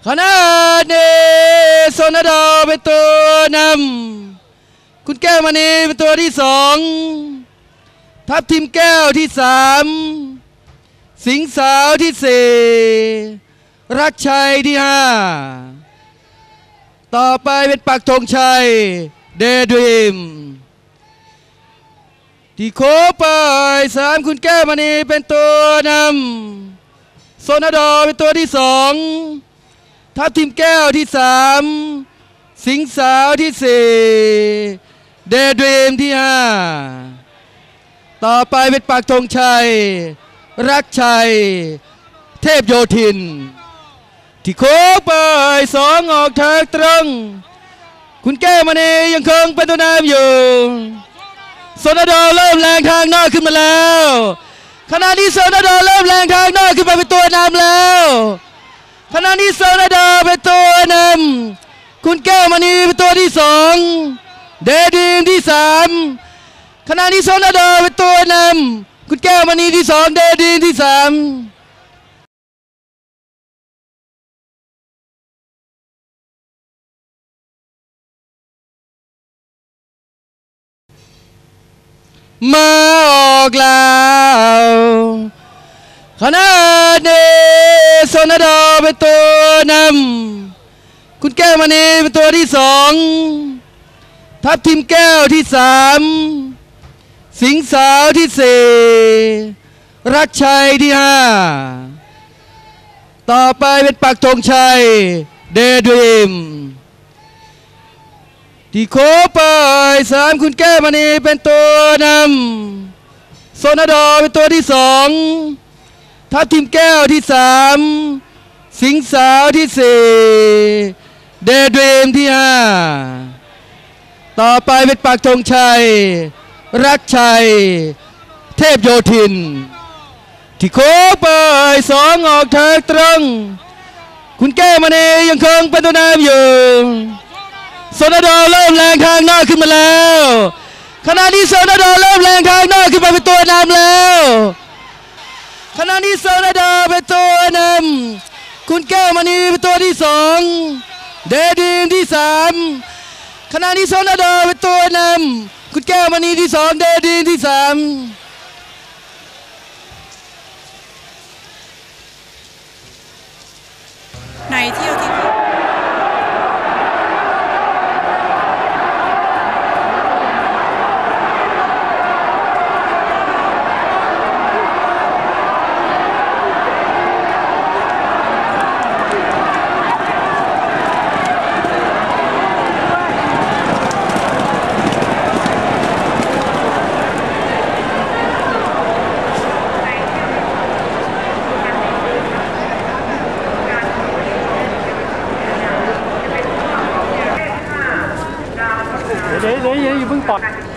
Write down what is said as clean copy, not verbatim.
ขณะนี้โซนาดอเป็นตัวนำคุณแก้วมณีเป็นตัวที่สองทัพทีมแก้วที่สามสิงสาวที่สี่รักชัยที่ห้าต่อไปเป็นปักธงชัยเดย์ดรีมที่โคไปสามคุณแก้วมณีเป็นตัวนำโซนาดอเป็นตัวที่สองทัพทีมแก้วที่สามสิงสาวที่สี่เดย์ดรีมที่ห้าต่อไปเป็นปักธงชัยรักชัยเทพโยธินที่โค้งไปสองออกทางตรงคุณแก้วมณียังคงเป็นตัวนำอยู่โซนาดอเริ่มแรงทางนอกขึ้นมาแล้วขณะนี้โซนาดอเริ่มแรงทางนอกขึ้นมาเป็นตัวนำแล้วขณะนี้โซนาดอเป็นตัวนำคุณแก้วมณีเป็นตัวที่สองเดดีมที่สามขณะนี้โซนาดอเป็นตัวนำคุณแก้วมณีที่สองเดดีมที่สามมาออกแล้วขณะนี้โซนาดอเป็นตัวนำคุณแก้วมณีเป็นตัวที่สองทัพทีมแก้วที่สามสิงสาวที่สี่รักชัยที่ห้าต่อไปเป็นปักธงชัยเดย์ดรีมที่โคไปสามคุณแก้วมณีเป็นตัวนำโซนาดอเป็นตัวที่สองทัพทีมแก้วที่สามสิงสาวที่สี่เดย์ดรีมที่ห้าต่อไปเป็นปักธงชัยรักชัยเทพโยธินที่โค้งไปสองออกทางตรงคุณแก้วมณียังคงเป็นตัวนำอยู่โซนาดอเริ่มแรงทางนอกขึ้นมาแล้วขณะนี้โซนาดอเริ่มแรงทางนอกขึ้นมาเป็นตัวนำแล้วขณะนี้โซนาดอเป็นตัวนำคุณแก้วมณีเป็นตัวที่สองเดดีมที่สามขณะนี้โซนาดอเป็นตัวนำคุณแก้วมณีที่สองเดดีมที่สามในเที่ยวที่เดี๋ยวอย่าเพิ่งปล่อย